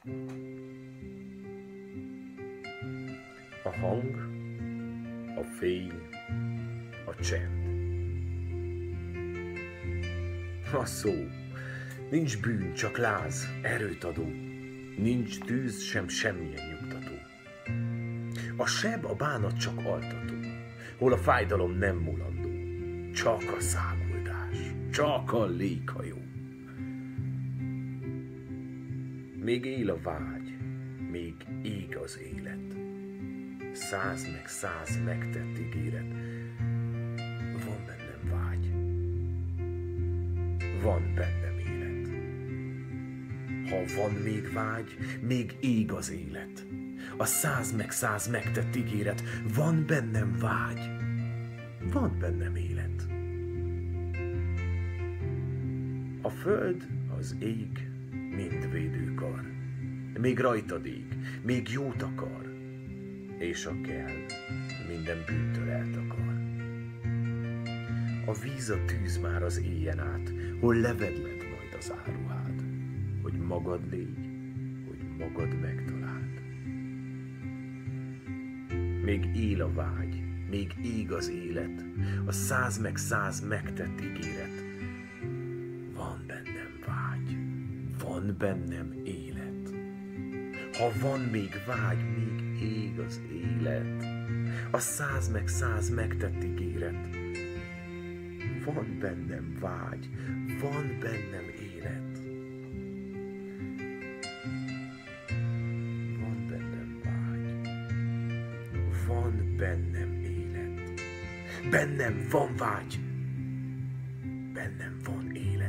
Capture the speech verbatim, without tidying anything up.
A hang, a fény, a csend. A szó, nincs bűn, csak láz, erőt adó, nincs tűz, sem semmilyen nyugtató. A seb, a bánat csak altató, hol a fájdalom nem mulandó, csak a száguldás, csak a léghajó. Még él a vágy, még ég az élet, száz meg száz megtett ígéret. Van bennem vágy, van bennem élet. Ha van még vágy, még ég az élet, a száz meg száz megtett ígéret. Van bennem vágy, van bennem élet. A föld, az ég mind védőkar, még rajtad ég, még jót akar, és a kell minden bűntől eltakar. A víz, a tűz már az éjjen át, hol levedled majd az áruhád, hogy magad légy, hogy magad megtaláld. Még él a vágy, még ég az élet, a száz meg száz megtett ígéret. Van bennem vágy, van bennem élet. Ha van még vágy, még ég az élet, a száz meg száz megtett ígéret. Van bennem vágy, van bennem élet. Van bennem vágy, van bennem élet. Bennem van vágy, bennem van élet.